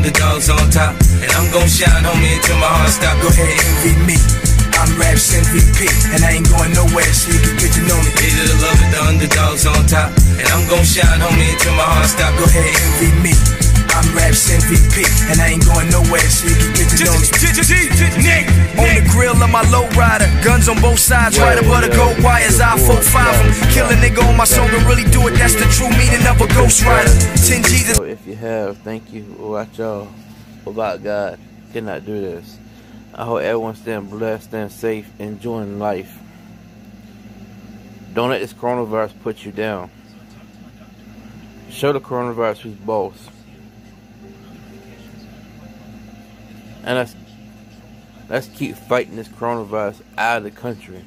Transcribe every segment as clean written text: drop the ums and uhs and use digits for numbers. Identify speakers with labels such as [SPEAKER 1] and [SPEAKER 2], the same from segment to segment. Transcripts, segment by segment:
[SPEAKER 1] underdogs on top. And I'm gon' shine, homie, until my heart stop. Go ahead, envy me. I'm Raps MVP, and I ain't going nowhere, so you can get to know me. They little love it, the underdogs on top. And I'm gon' shine, homie, until my heart stop. Go ahead, envy me. I'm Raps MVP, and I ain't going nowhere, so you can get to know me. On the grill of my low rider, guns on both sides, right above the gold wires. I 4-5 kill a nigga on my song and really do it. That's the true meaning of a ghost rider. 10 G's.
[SPEAKER 2] So if you have, thank you. Watch y'all. About God, cannot do this. I hope everyone's staying blessed, staying safe, enjoying life. Don't let this coronavirus put you down. Show the coronavirus who's boss. And let's keep fighting this coronavirus out of the country.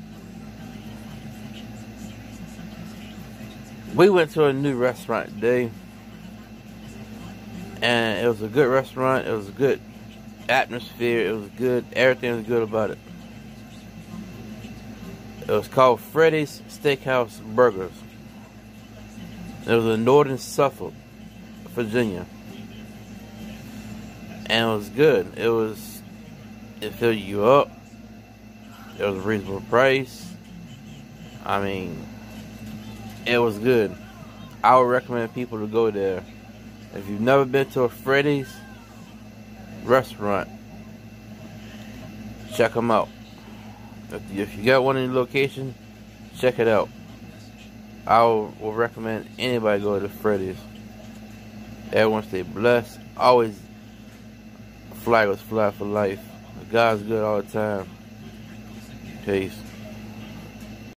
[SPEAKER 2] We went to a new restaurant today, and it was a good restaurant. It was a good atmosphere. It was good. Everything was good about it. It was called Freddy's Steakhouse Burgers. It was in northern Suffolk, Virginia. And it was good. It filled you up. It was a reasonable price. I mean, it was good. I would recommend people to go there. If you've never been to a Freddy's restaurant, check them out. If you got one in your location, check it out. I will recommend anybody go to Freddy's. Everyone stay blessed. Always flag was fly for life. God's good all the time. Peace.